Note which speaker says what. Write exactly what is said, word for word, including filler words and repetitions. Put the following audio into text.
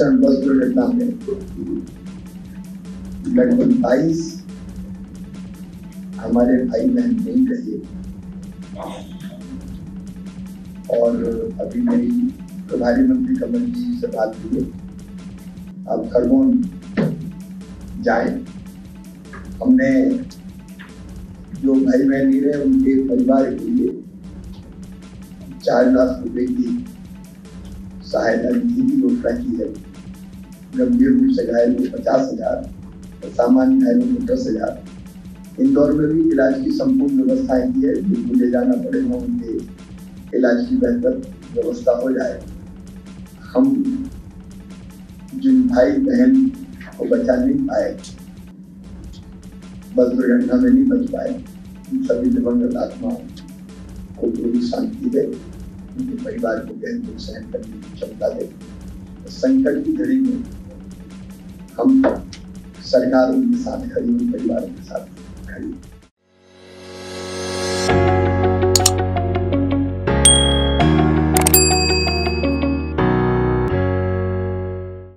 Speaker 1: भीषण बस दुर्घटना में लगभग बाईस हमारे भाई बहन नहीं रहे। और अभी मेरी प्रभारी मंत्री कमल जी से बात हुई है, अब खरगोन जाए। हमने जो भाई बहन नहीं रहे उनके परिवार के लिए चार लाख रुपए की सहायता निधि की घोषणा की है। गंभीर रूप से घायल को पचास हजार और सामान्य घायलों को दस हजार। इंदौर में भी इलाज की संपूर्ण व्यवस्थाएं की है, जिनको ले जाना पड़ेगा उनके इलाज की बेहतर व्यवस्था हो जाए। हम जिन भाई बहन को बचा नहीं पाए, बस दुर्घटना में नहीं बच पाए, उन सभी दिवंगत आत्माओं को पूरी शांति दे, उनके परिवार को गहन दुख सहन करने की क्षमता दे। संकट की घड़ी में हम सरकार उनके साथ खड़ी, उन परिवारों के साथ खड़ी।